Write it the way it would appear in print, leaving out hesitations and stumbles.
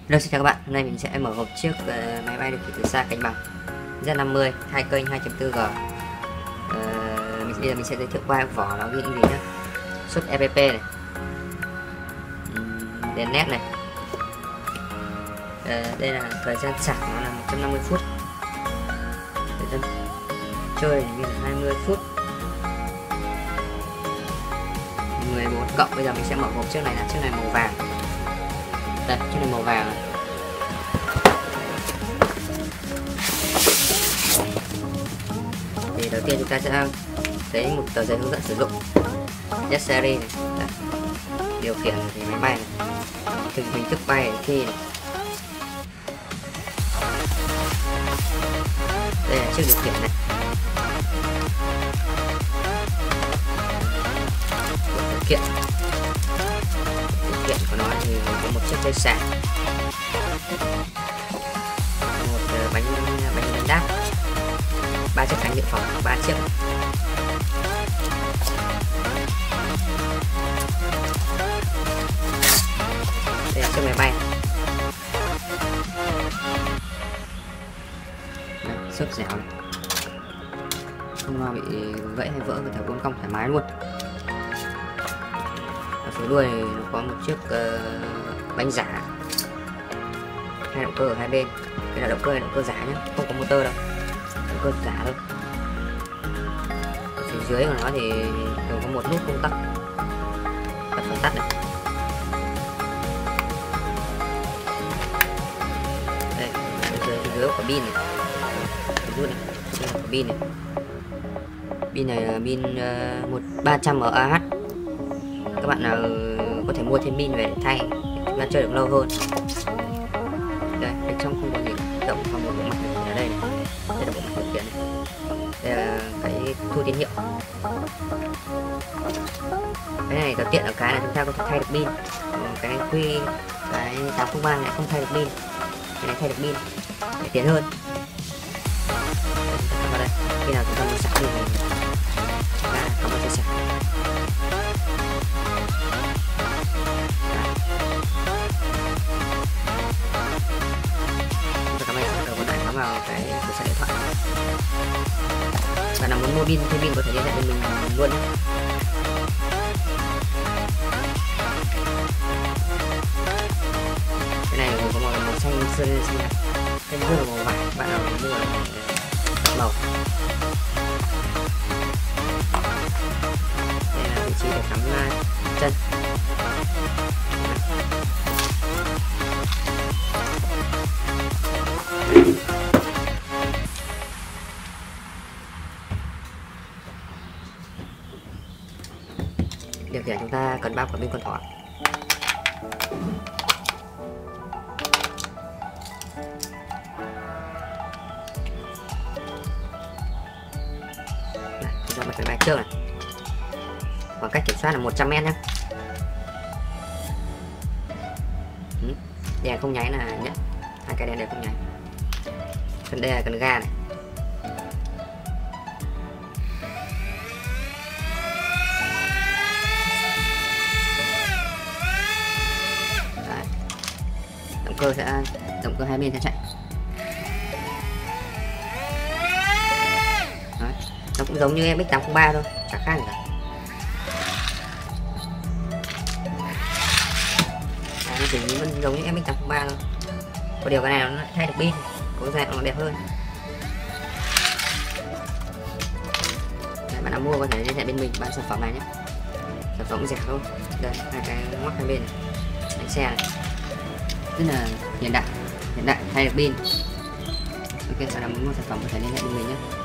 Hello, xin chào các bạn. Hôm nay mình sẽ mở hộp chiếc máy bay điều khiển từ xa cánh bằng Z50 hai kênh 2.4G. Bây giờ mình sẽ giới thiệu qua vỏ nó ghi những gì nhé. Suất EPP này, đèn nét này. Đây là thời gian sạc nó là 150 phút. Thời gian chơi như là 20 phút. 14 cộng. Bây giờ mình sẽ mở hộp chiếc này, là chiếc này màu vàng. Đây, chiếc này màu vàng này. Thì đầu tiên chúng ta sẽ thấy một tờ giấy hướng dẫn sử dụng S series này. Đây. Điều khiển thì máy bay này, hình thức bay khi này. Đây là chiếc điều khiển này. Phụ kiện của nó thì có một chiếc dây sạc, một bánh đáp, 3 chiếc cánh dự phòng, 3 chiếc. Đây là chiếc máy bay. Xốp dẻo này, không lo bị gãy hay vỡ, có thể buông cong thoải mái luôn. Ở phía đuôi nó có một chiếc bánh giả, 2 động cơ ở hai bên. Đây là động cơ giả nhé, không có motor đâu, động cơ giả thôi. Ở phía dưới của nó thì đều có một nút công tắc, bật và tắt này. Đây, phía dưới có pin này, nút này, đây là pin này. Pin này là pin 300 mAh. Các bạn nào có thể mua thêm pin về để thay, chúng ta chơi được lâu hơn. Đây, bên trong không có gì, động vào một bộ mặt điều khiển ở đây này. Đây là bộ mặt điều khiển này. Đây là cái thu tín hiệu. Cái này có tiện ở cái là chúng ta có thể thay được pin. Cái quy, cái 803 này không thay được pin. Cái này thay được pin để tiện hơn. Đây, chúng ta vào đây. Khi nào chúng ta muốn sạc pin thì chúng ta có một chiếc sạc. Vào cái cửa sổ điện thoại. Bạn nào muốn mua pin thêm pin có thể liên hệ với mình luôn nhé. Cái này có màu xanh sơn xanh, cái này là màu vàng. Bạn nào mua màu. Đây là vị trí để cắm chân. Điều khiển chúng ta cần 3 quả pin con thỏ. Đây, chúng ta bật máy bay trước này. Khoảng cách kiểm soát là 100 m nhé. Đèn không nháy là nhận, hai cái đèn đều không nháy. Còn đây là cần ga này. Động cơ hai bên sẽ chạy. Đấy. Nó cũng giống như MX803 thôi, chẳng khác gì cả. Nó chỉ giống như MX803 thôi. Có điều cái này nó thay được pin, có dàn nó đẹp hơn. Đấy, bạn nào mua có thể liên hệ bên mình bán sản phẩm này nhé. Sản phẩm rẻ thôi. Đây, hai cái ngoắc hai bên này. Bánh xe này rất là hiện đại thay được pin. Ok, bạn nào muốn mua sản phẩm có thể liên hệ với mình nhé.